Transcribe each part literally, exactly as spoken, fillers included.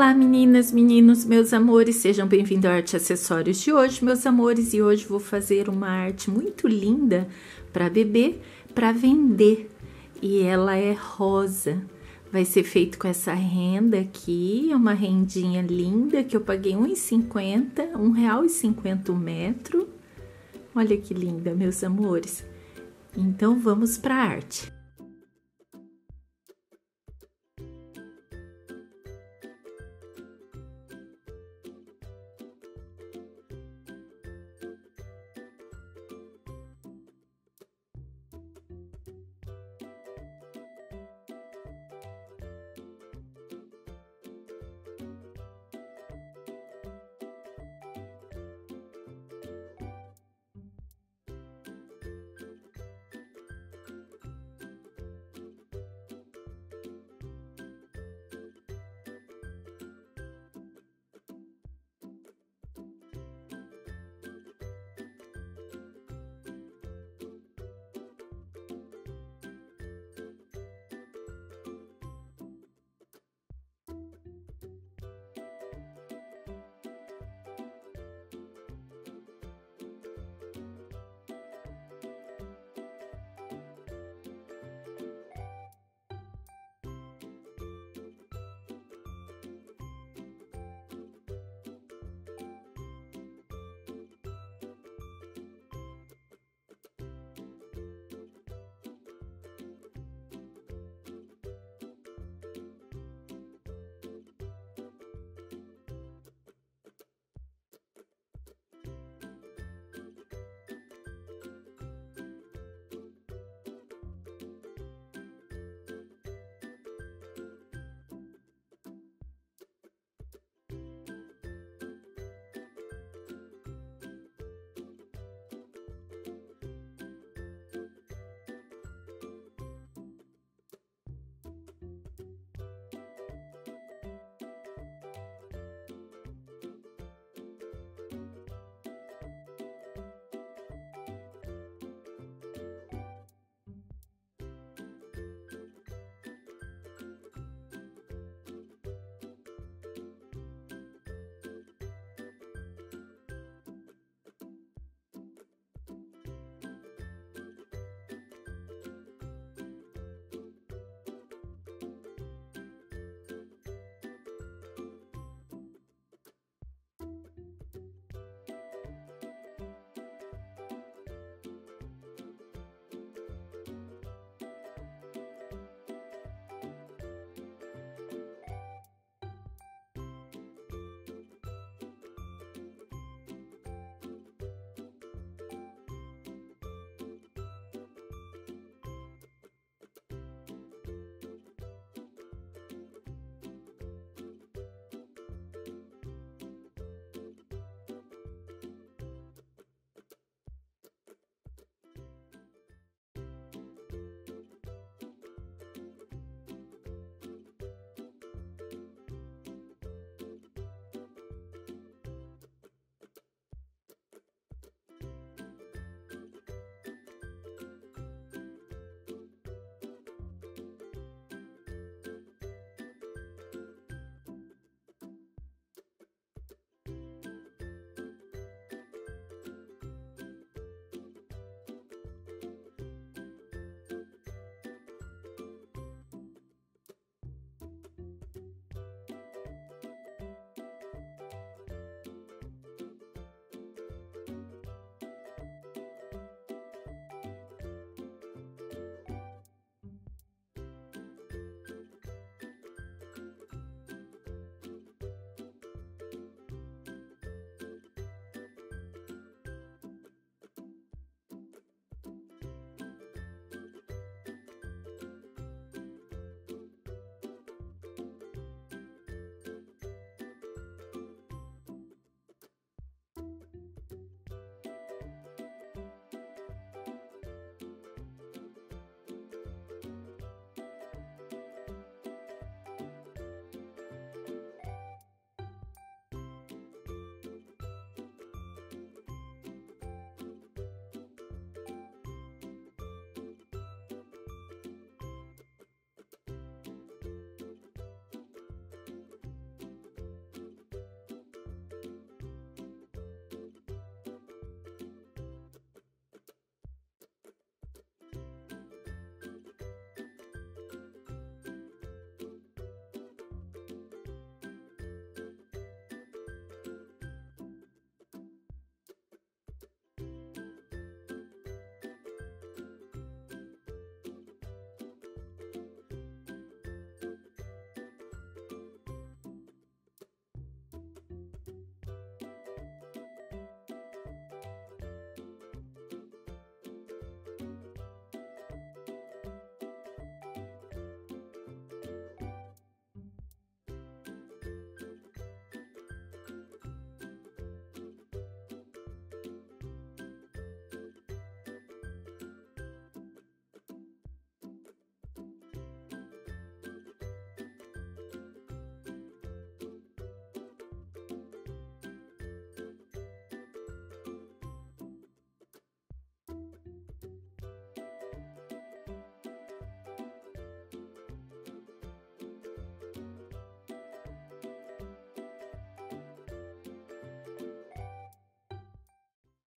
Olá meninas, meninos, meus amores, sejam bem-vindos ao Arte Acessórios de hoje, meus amores, e hoje vou fazer uma arte muito linda para bebê, para vender, e ela é rosa. Vai ser feito com essa renda aqui, é uma rendinha linda que eu paguei um real e cinquenta, um real e cinquenta o metro. Olha que linda, meus amores. Então vamos para a arte.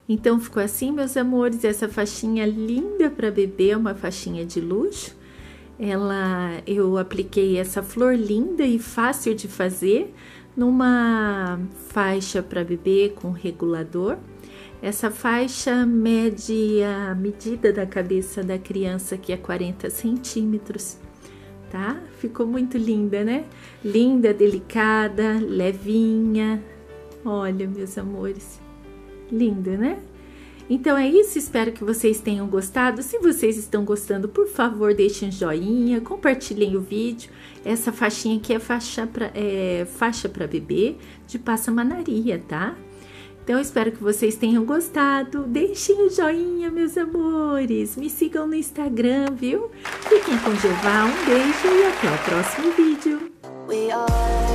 Então ficou assim, meus amores, essa faixinha linda para bebê, uma faixinha de luxo. Ela, eu apliquei essa flor linda e fácil de fazer numa faixa para bebê com regulador. Essa faixa mede a medida da cabeça da criança, que é quarenta centímetros, tá? Ficou muito linda, né? Linda, delicada, levinha. Olha, meus amores, linda, né? Então é isso, espero que vocês tenham gostado. Se vocês estão gostando, por favor, deixem um joinha, compartilhem o vídeo. Essa faixinha aqui é faixa para é, faixa para bebê de passamanaria, tá? Então eu espero que vocês tenham gostado. Deixem o joinha, meus amores. Me sigam no Instagram, viu? Fiquem com Jeová, um beijo e até o próximo vídeo.